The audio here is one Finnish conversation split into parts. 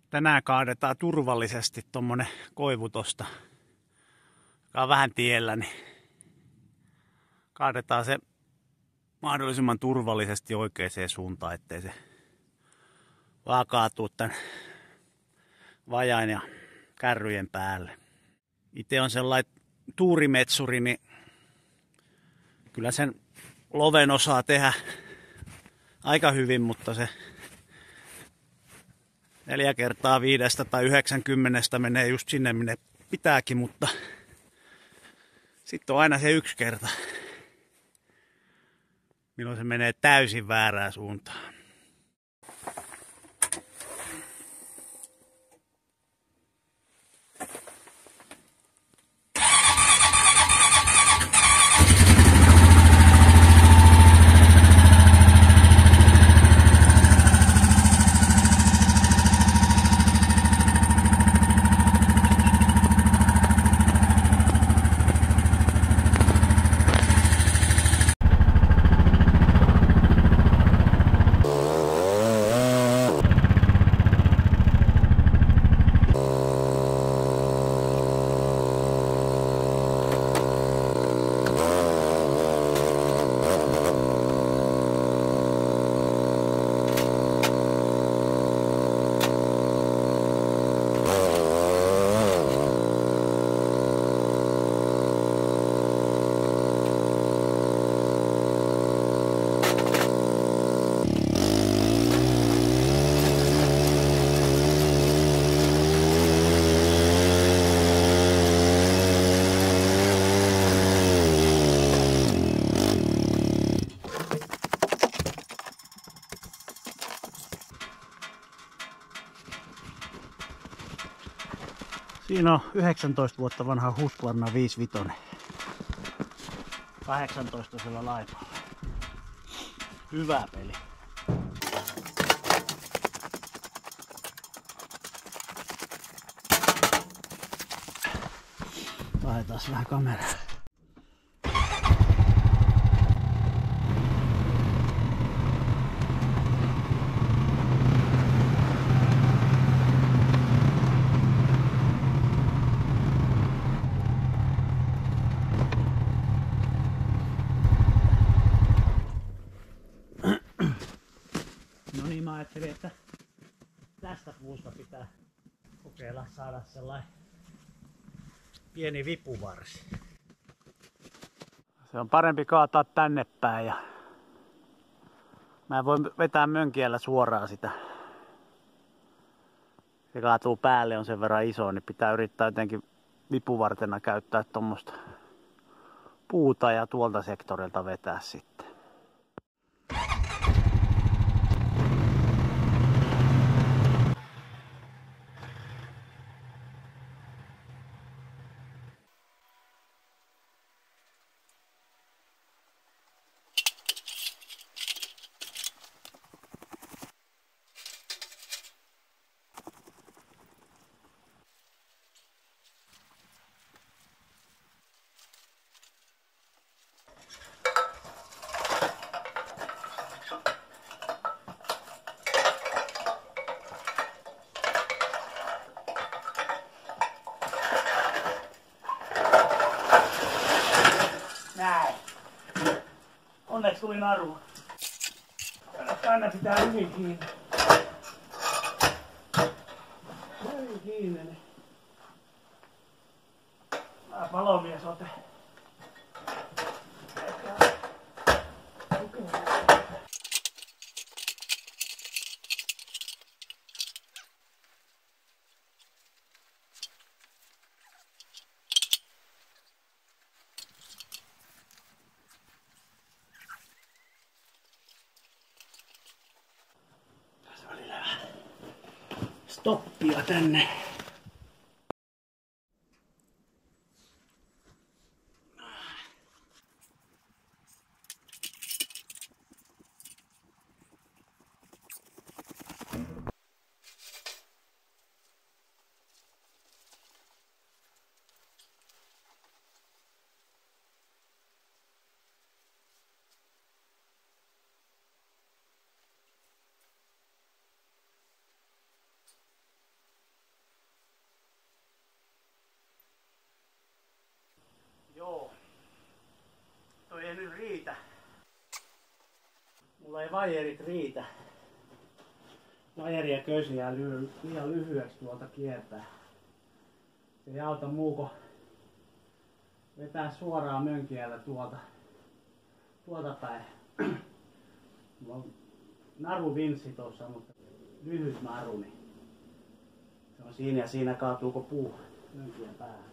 Tänään kaadetaan turvallisesti tommonen koivu tosta, joka on vähän tiellä, niin kaadetaan se mahdollisimman turvallisesti oikeaan suuntaan, ettei se vaan kaatuu tän vajain ja kärryjen päälle. Itse on sellainen tuurimetsuri, niin kyllä sen loven osaa tehdä aika hyvin, mutta se 4 kertaa 5 tai 90 menee just sinne, minne pitääkin, mutta sitten on aina se 1 kerta, milloin se menee täysin väärään suuntaan. Siinä on 19 vuotta vanha Husqvarna 55. 18 sillä laipalla. Hyvä peli. Laitetaan vähän kameraa. No niin, mä ajattelin, että tästä puusta pitää kokeilla saada sellainen pieni vipuvarsi. Se on parempi kaataa tänne päin ja mä voin vetää mönkiällä suoraan sitä. Se kaatuu päälle, on sen verran iso, niin pitää yrittää jotenkin vipuvartena käyttää tuommoista puuta ja tuolta sektorilta vetää sitten. Näin. Onneksi tuli naru. Aina pitää hyvin kiinni. Hyvin kiinni. Mä palomies ote. Stoppia tänne. ei nyt riitä. Mulla ei vaijerit riitä. Vajeri ja kösi jää liian lyhyeksi tuolta kiertää. Se ei auta muuko vetää suoraan mönkiällä tuolta päin. Mulla on naruvinssi tossa, mutta lyhyt naru, niin se on siinä ja siinä kaatuuko puu mönkien päähän.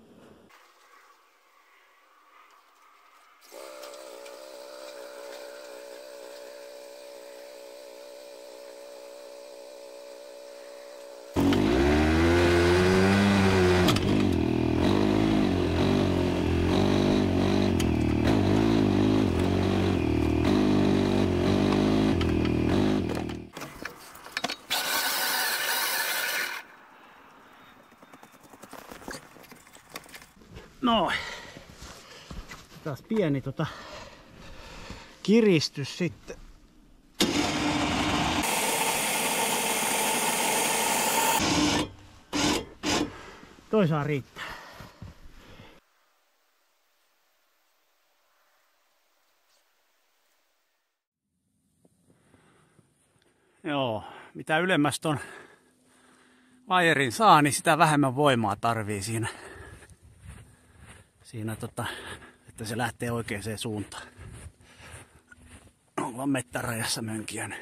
No, taas pieni kiristys sitten. Toi saa riittää. Joo, mitä ylemmäs ton vajerin saa, niin sitä vähemmän voimaa tarvii siinä, että se lähtee oikeaan suuntaan. On vaan mettärajassa mönkiä.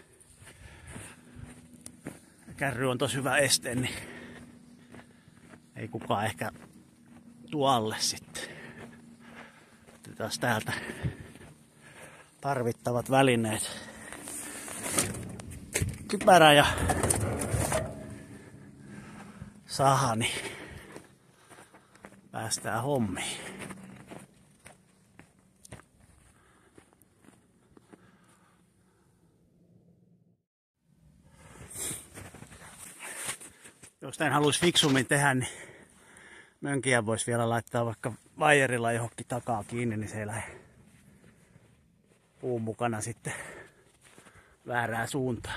Kärry on tosi hyvä este, niin ei kukaan ehkä tuo alle sitten. Taas täältä tarvittavat välineet. Kypärä ja saha, niin päästään hommiin. Jos näin haluaisi fiksummin tehdä, niin mönkiä voisi vielä laittaa vaikka vaijerilla johonkin takaa kiinni, niin se ei lähde puun mukana sitten väärään suuntaan.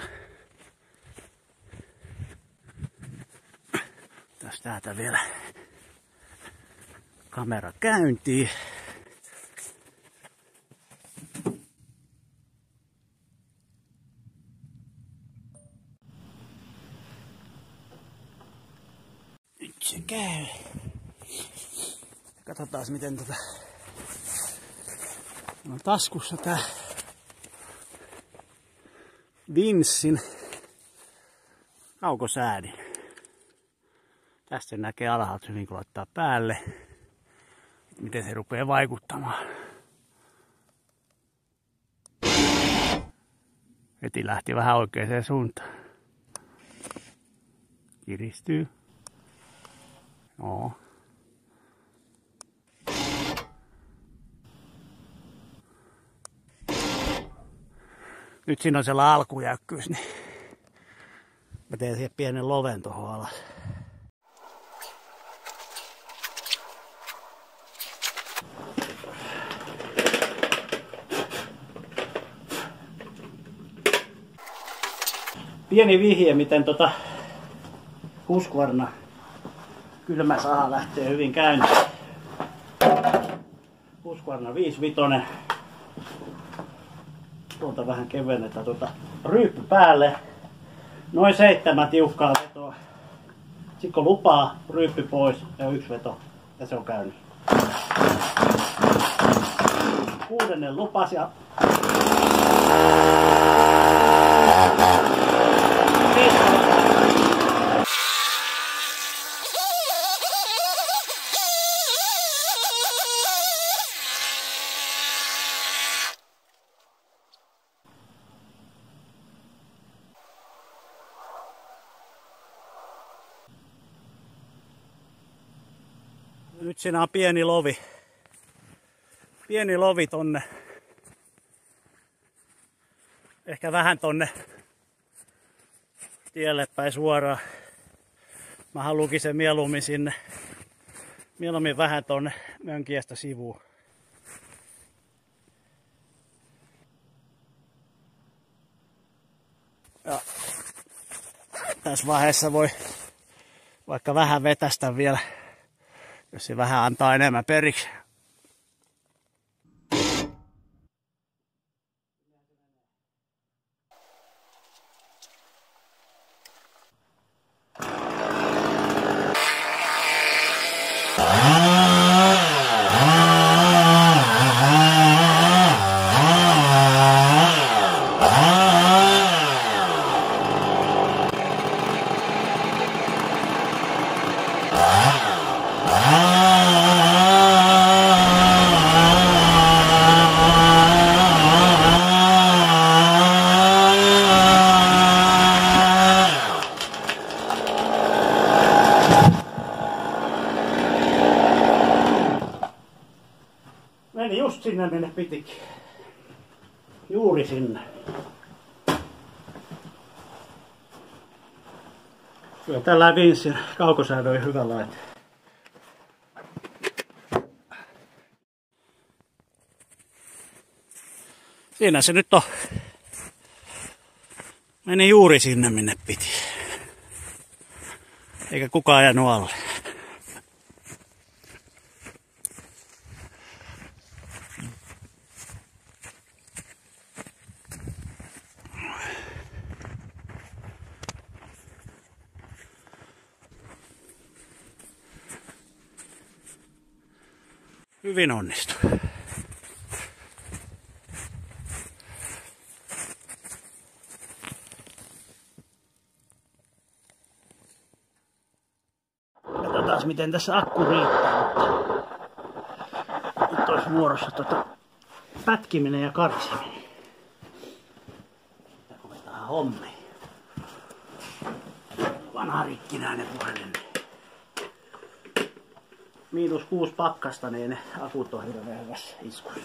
Tässä täältä vielä kamera käyntiin. Nyt se käy. Katsotaan miten on taskussa tää Vinssin kaukosäädin. Tästä näkee alhaalta hyvin kun laittaa päälle. Miten se rupeaa vaikuttamaan. Heti lähti vähän oikeaan suuntaan. Kiristyy. Joo. Nyt siinä on sellainen alkujäykkyys, niin mä teen siihen pienen loven tuohon alas. Pieni vihje, miten Husqvarna kylmä saha lähtee hyvin käyntiin. Husqvarna 55. Tuolta vähän kevennetään ryyppy päälle. Noin 7 tiukkaa vetoa. Sitten kun lupaa, ryyppy pois ja 1 veto. Ja se on käynyt. 6. lupas ja nyt siinä on pieni lovi. Pieni lovi tonne. Ehkä vähän tonne tielle päin suoraan. Mä haluankin sen mieluummin sinne. Mieluummin vähän tonne mönkijästä sivuun. Ja tässä vaiheessa voi vaikka vähän vetästä vielä, jos se vähän antaa enemmän periksi. sinne minne pitikin. Juuri sinne. Kyllä tällä Vincin kaukosäädö on hyvä laite. Siinä se nyt on. Meni juuri sinne minne piti. Eikä kukaan jäänyt alle. Hyvin onnistui. Katsotaan miten tässä akku riittää, mutta nyt olisi vuorossa pätkiminen ja karsiminen. Ja ruvetaan hommiin. Vanha rikkinäinen puhelin. -6 pakkasta, niin ne akut on hirveän hyvässä iskussa.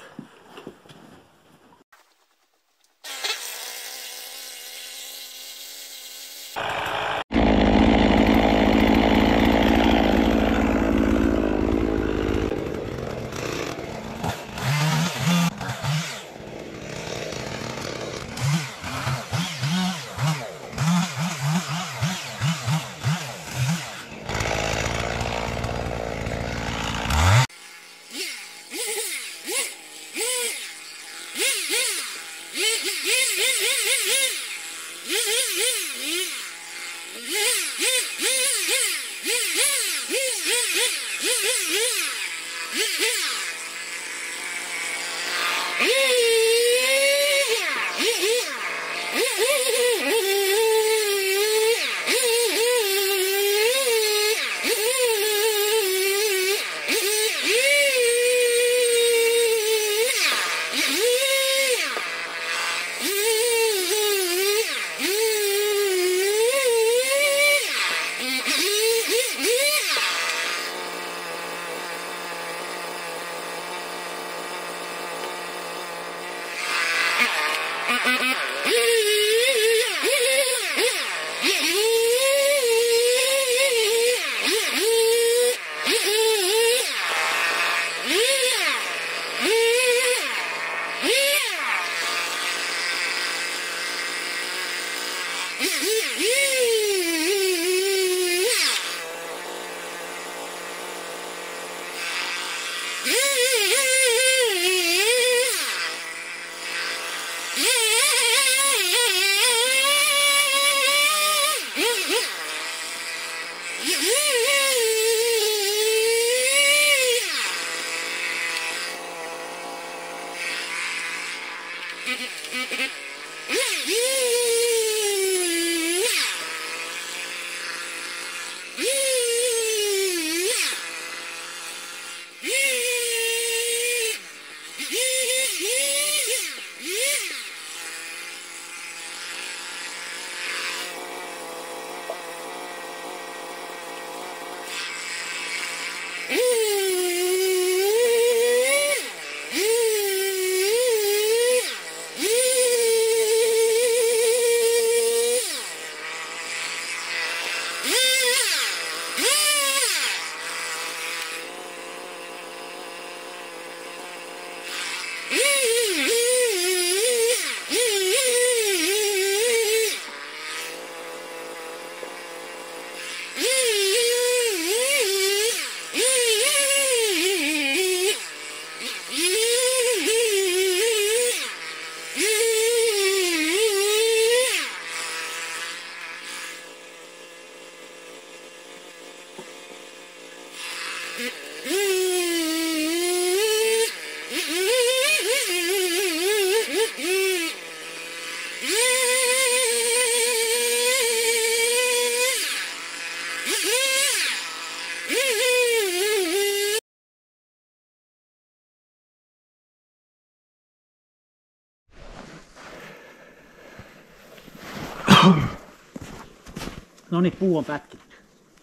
No niin, puu on pätkitty.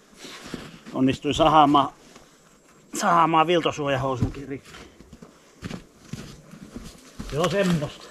Onnistuin sahaamaan viltosuojahousunkin rikki. Se on semmoista.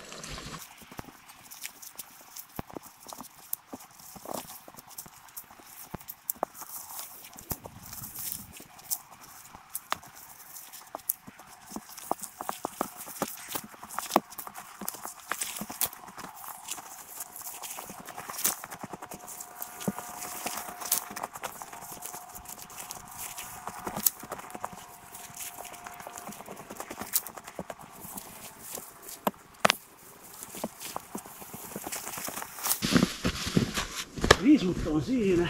Risut on siinä.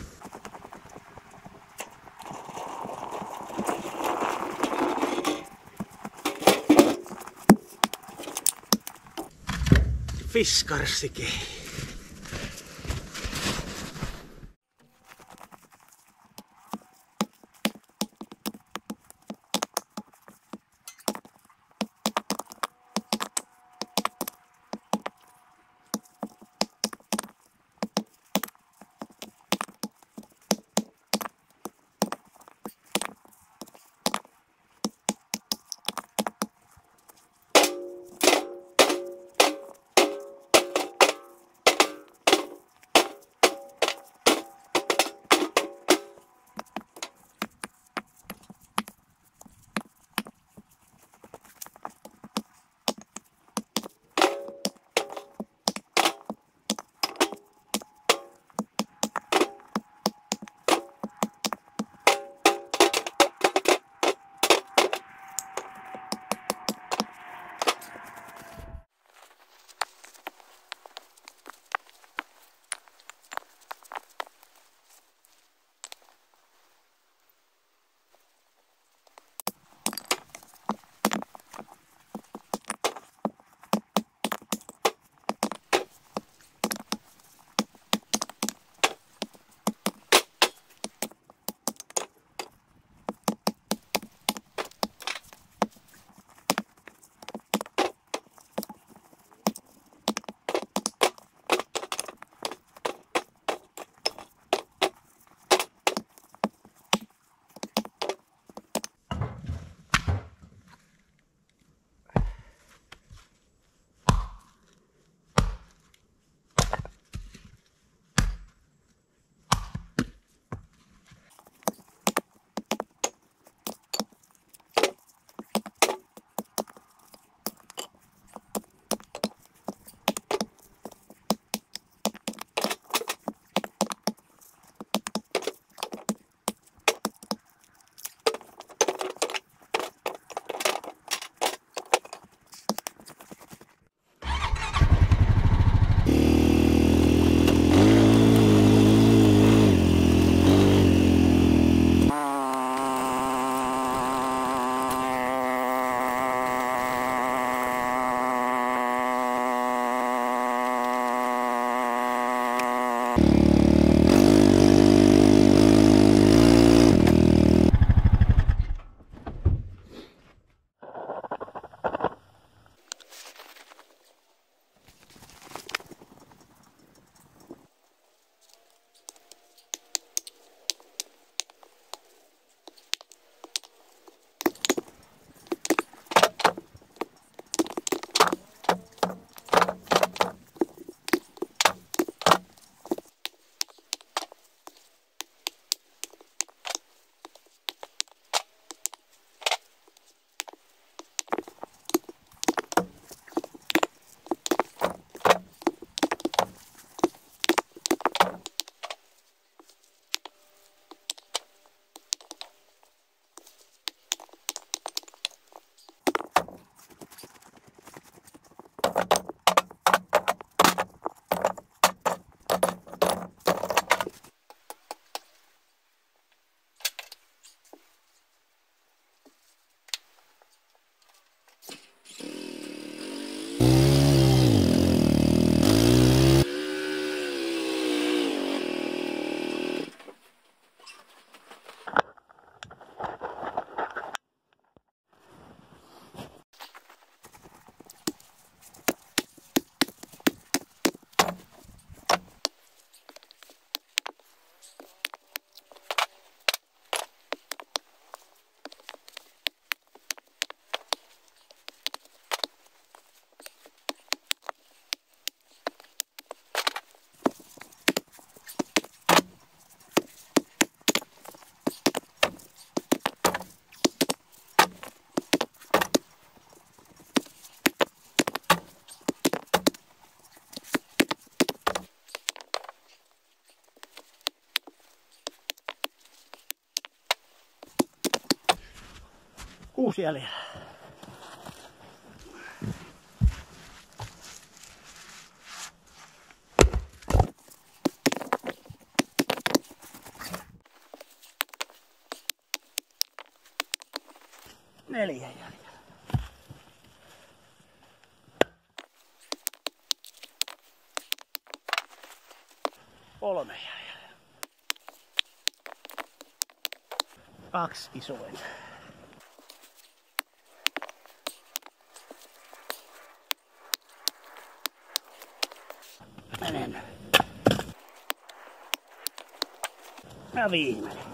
Fiskarsike. 6 jäljellä. Neljä jäljellä. Kolme jäljellä. 2 isointa. Menen. Ja viimeinen.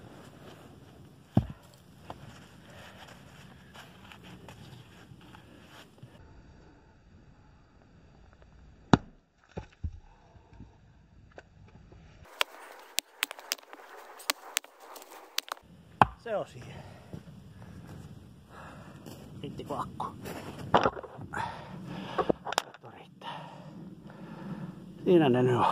Se on siihen. Riittikö akku? Riittää. Siinä ne nyt on.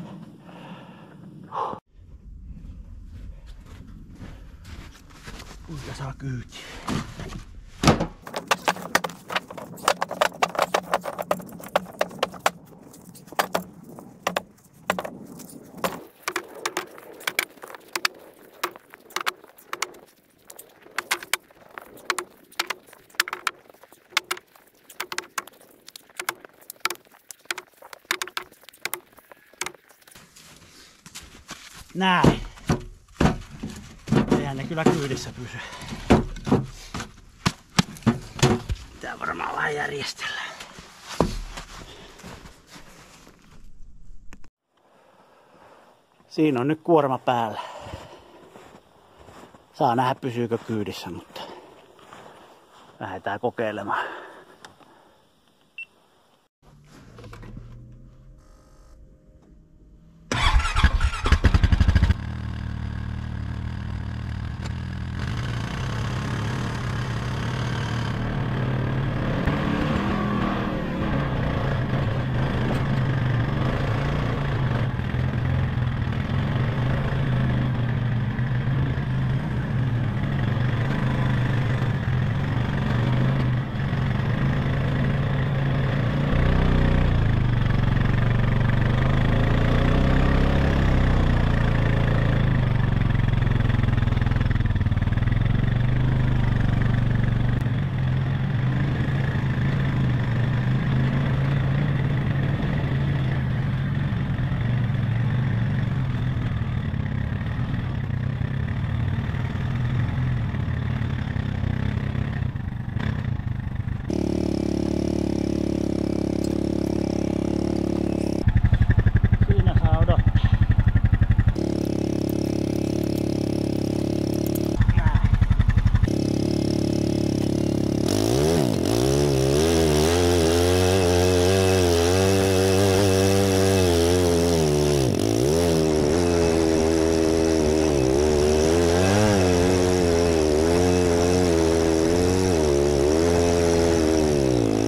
Kuinka saa kyytiä? Näin. Eihän ne kyllä kyydissä pysy. Tää varmaan vähän järjestellä. Siinä on nyt kuorma päällä. Saa nähdä pysyykö kyydissä, mutta lähdetään kokeilemaan.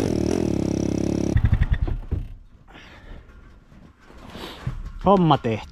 Homma tehty.